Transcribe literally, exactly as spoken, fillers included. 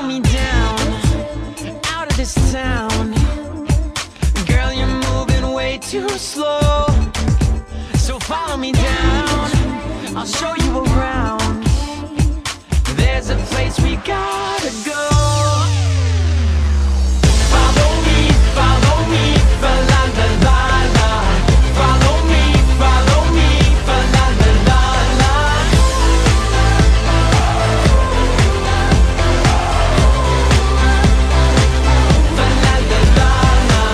follow me down, out of this town. Girl, you're moving way too slow, so follow me down. I'll show you